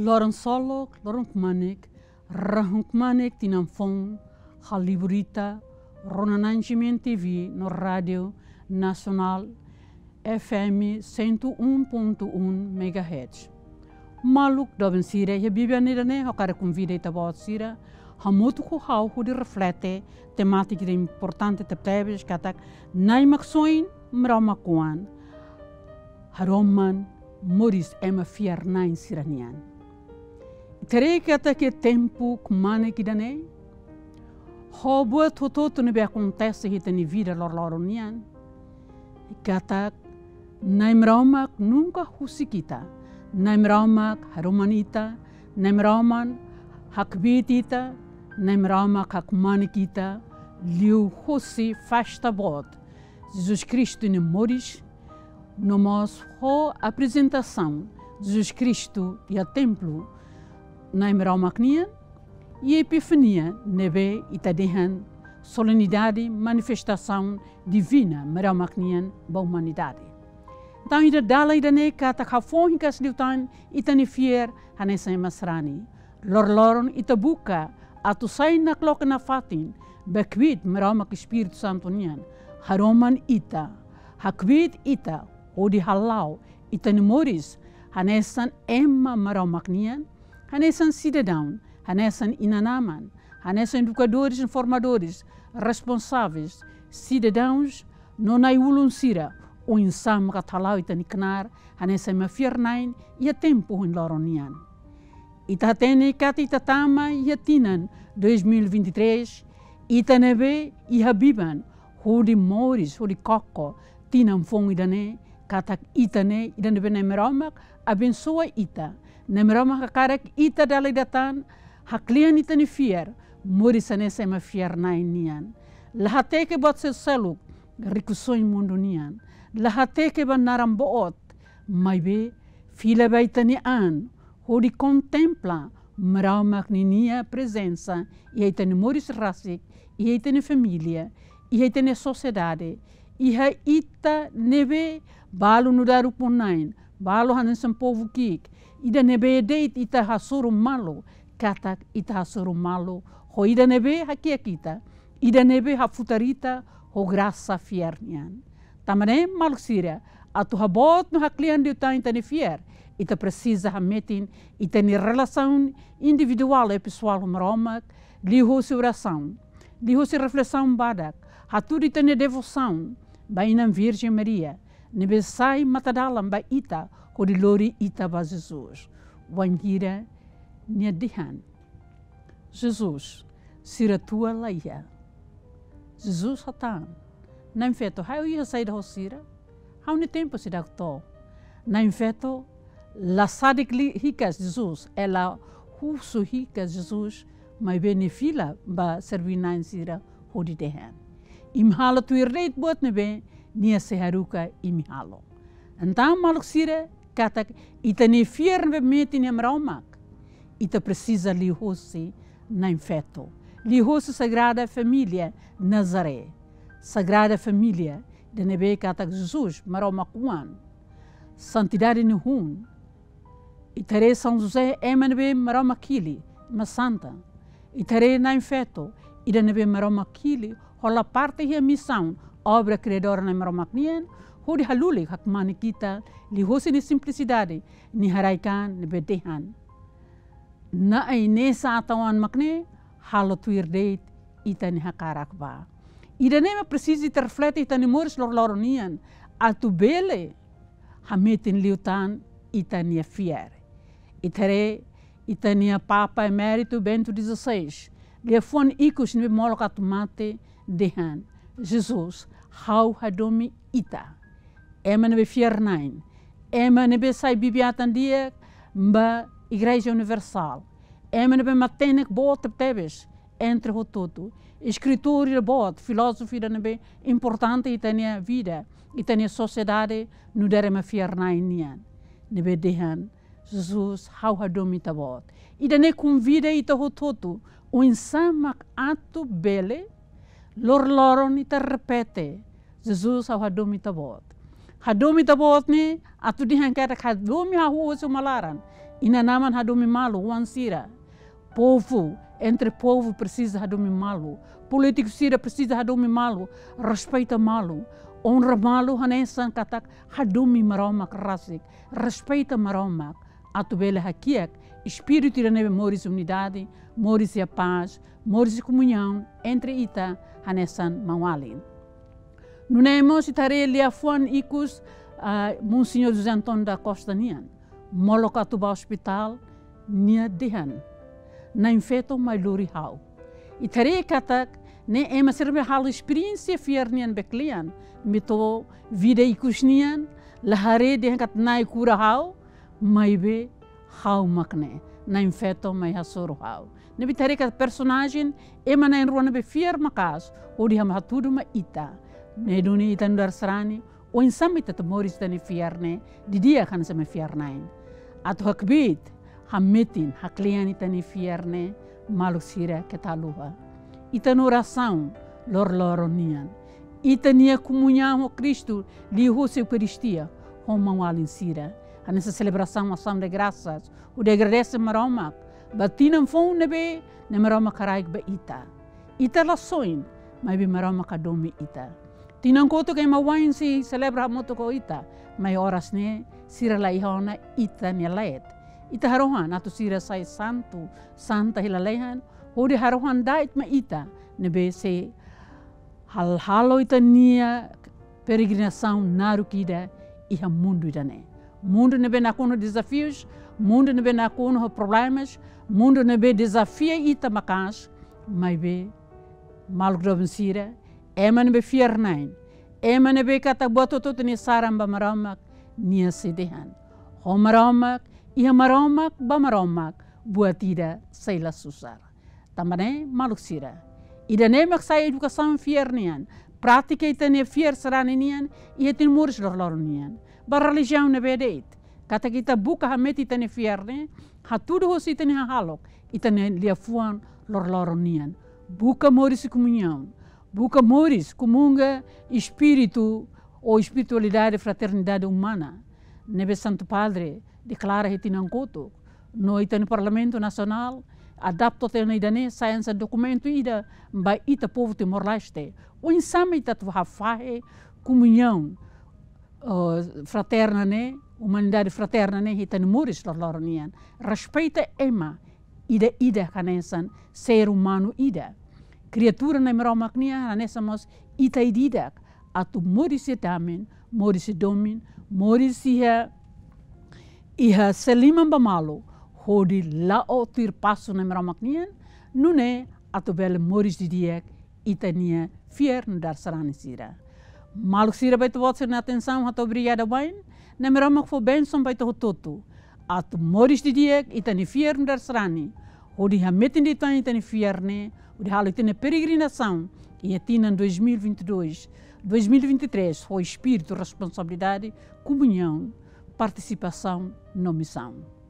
Lorong Solok, Lorong Kumanik, Rahung Kumanik, Tinamfong, Haliburita, Ronananjimen TV, no Rádio Nacional FM 101.1 MHz. Maluk doben sira, e a Bíblia nirane, o cara convida e tabot sira, hamutu ko hau de reflete, temática importante te plebes, katak, naimaksoin, mraumakuan, haroman, moris ema fiar nain siranian. Tere kata que tempo kumane kidane, ho buat toto ne be acontece hita ni vida lorloronian, katak, naimraumak nunca husikita, naimraumak haromanita, naimrauman hakbitita, naimraumak hakmanikita, liu hosi fasta bot. Jesus Cristo ne moris, nomos ho apresentação Jesus Cristo e a templo naimraumak nian, e epifania nebe itadehan solenidade manifestação divina meraumak nian ba humanidade. Então ida dala ida ne kata khafon kas liutan itani fier hanesa masrani lorloron ita buka atu sai na klok na fatin bekwit meraumak Espírito Santo nian haroman ita hakwit ita odi halau itani moris hanesan emma meraumak nian hanesan cidadão hanesan inanaman hanesan educadores e formadores responsáveis cidadãos não na sira o insam katalau itani knar hanesa mafirnain ia tempo in loronian itatene kat itatama yatinan 2023 itanebe i habiban hodi moris hodi kokko tinam fong idane katak itane idane benemeramak abençoa ita nemeramak karak ita dalai datan haklian itani fier moris hanesa mafirnain nian lahateke bot seluk rikusoi mundo nian lahateke ban naramboot maibe fila baitani an hodi contempla meraumak ninia presença e aitani moris rasik e aitani família e aitani sociedade e ha ita nebe balo nudaru ponain balo hanen povo kik ida nebe deit ita hasuru malo katak ita hasuru malo ho ida nebe hakia kita ida nebe hafutarita ho graça fiernian tamane malsira atu habot no haklian de tain tani fier ita precisa hametin ita ni relação individual e pessoal romak liho se oração liho se reflexão badak haturi tani devoção bainam Virgem Maria nebe sai matadalam ba ita ko di lori ita ba Jesus wanhira nia dihan Jesus sira tua laia Jesus hatan na infeto how ia sair da rosira how ni tempo se dacto na infeto la sadik hikas Jesus ela husu hikas Jesus mai benefila ba servina insira hodi dehen imhalo tu irreit bot nebe nia seharuka imhalo então maluk sira katak itani fier nebe metin emraumak ita precisa li hosi na infeto li hosi sagrada família Nazaré Sagrada Família de nebe katak Jesus maraumakuan santidade ni hun itare São José emanebe maraumakili ma santa itare na infeto ida nebe maraumakili hola parte hi missão obra criadora na maraumaknien hodi haluli hakmani kita li hosi ni simplicidade ni haraikan nebe dehan na ai nesa atawan makne halo tuirdeit ita ni hakarakba ida nema precisa ter reflete itani moris lorloronian atu bele hametin liutan itania fier itare itania Papa Emérito Bento XVI lefon ikus ne moloka tomate dehan Jesus how hadomi ita ema ne fier nain ema ne sai bibiatan dia mba Igreja Universal ema ne matenek bot tebes entre o todo escritor de bot filósofo da nebe importante itania vida itania sociedade no derema fiernainian nebe dehan Jesus how hadomita bot ida ne convida ita o todo o insamak ato bele lorloron ita repete Jesus how hadomita bot ni ato dihan kata hadomi ha huoso malaran Inanaman hadumi malu, wansira. Povo, entre povo precisa hadumi malu. Político sira precisa hadumi malu. Respeita malu. Honra malu hanesan katak hadumi maromak rasik. Respeita maromak. Atu bela hakiak. Espírito da neve moris unidade, moris a paz, moris comunhão entre ita hanesan mawalin. Nunemos itare liafuan ikus Monsenhor José Antônio da Costa nian. Molokatuba hospital nia dehan. Na infeto mai luri hau. Itare katak ne ema serve halu experiência fiernian beklian. Mito vida ikus nian lahare dehan kat nai cura hau mai be hau makne. Na infeto mai hasoro hau. Ne bitare kat personagem ema na enruana be fier makas. Odi ham hatudu ma ita. Ne duni ita ndar serani. O insam ita moris tani fierne. Di dia kan sama fiernain. Atu hakbit hametin haklian ita ni fierne malu sira ketaluha. Ita no oração lor nian. Ita nia comunhão o Cristo li hose Eucaristia homam alin sira. Nessa celebração ação de graças o de agradece maromak. Batinam fon nebe ne maromak karaik ba ita. Ita lasoin mai bi maromak adomi ita. Tinang koto kay mawain si celebra moto ko ita. May oras ne sira la ihona ita ni laet. Ita harohan ato sira sai santo santa hilalehan. Hodi harohan dait ma ita nebe se hal-halo ita nia peregrinação narukida iha mundo idane. Mundo nebe nakuno desafios, mundo nebe nakuno problemas, mundo nebe desafia ita makas, mai be maluk doben sira, ema nebe fiernain, ema nebe kata boto tot ni saramba maramak nia sedehan. Ho maramak, iha maramak ba maramak buatida saila susar. Tambane maluk sira. Ida nemak sai educação fiernian, prática ita ne fier seranian, ia tin muris lorlornian. Ba religião ne bedeit. Kata kita buka hamet ita ne fierne, hatudo hos ita ne halok, ita ne liafuan lorlornian. Buka moris comunhão. Buka moris comunga espírito ou espiritualidade, fraternidade humana. Nebe Santo Padre declara hitinankoto. No ita no Parlamento Nacional adapto te na idane science documento ida ba ita povo Timor-Leste. O insame ita tu hafahe comunhão fraterna ne, humanidade fraterna ne ita no muris lornian. Respeita ema ida kanesan ser humano ida. Criatura na meromaknia hanesamos ita ididak atu moris etamen, moris domin, moris iha seliman bamalo. Hodi la o tir passo na meromaknian, nune atu bele moris didiek itania fier dar sarani sira. Maluk sira baito wotse na atenção hato obrigada bain, na meromak fo benson baito hototo. Atu moris didiek itani fier dar sarani. Hodi hametin ditani itani fierne, hodi halo itani peregrinação, e atina em 2022, 2023 foi espírito, responsabilidade, comunhão, participação, no missão.